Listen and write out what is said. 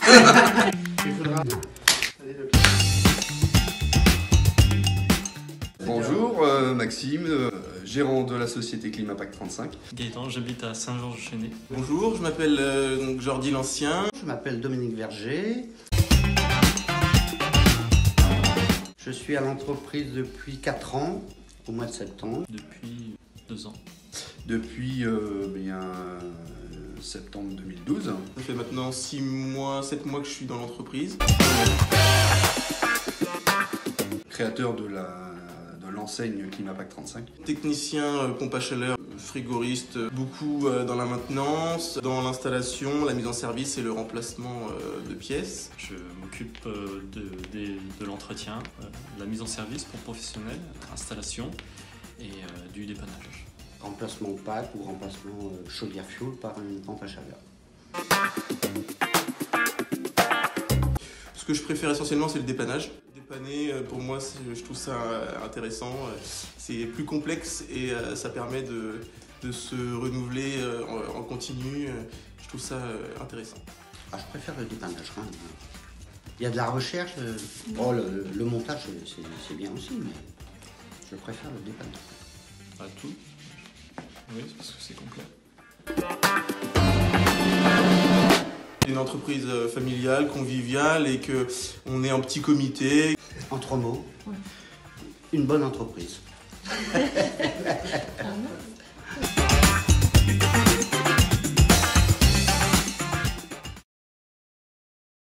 Bonjour, Maxime, gérant de la société Climapack 35. Gaëtan, j'habite à Saint-Georges-Chênay. Bonjour, je m'appelle Jordi L'Ancien. Je m'appelle Dominique Verger. Je suis à l'entreprise depuis 4 ans, au mois de septembre. Depuis 2 ans. Depuis septembre 2012. Ça fait maintenant 7 mois que je suis dans l'entreprise. Créateur de l'enseigne Climapack 35. Technicien pompe à chaleur, frigoriste, beaucoup dans la maintenance, dans l'installation, la mise en service et le remplacement de pièces. Je m'occupe de l'entretien, de la mise en service pour professionnels, installation et du dépannage. Remplacement pack ou remplacement chaudière fuel par une pompe à chaleur. Ce que je préfère essentiellement, c'est le dépannage. Dépanner, pour moi, je trouve ça intéressant. C'est plus complexe et ça permet de se renouveler en continu. Je trouve ça intéressant. Ah, je préfère le dépannage. Hein. Il y a de la recherche. Le montage, c'est bien aussi, mais je préfère le dépannage. Pas tout. Oui, c'est parce que c'est complet. Une entreprise familiale, conviviale et qu'on est en petit comité. En 3 mots, une bonne entreprise.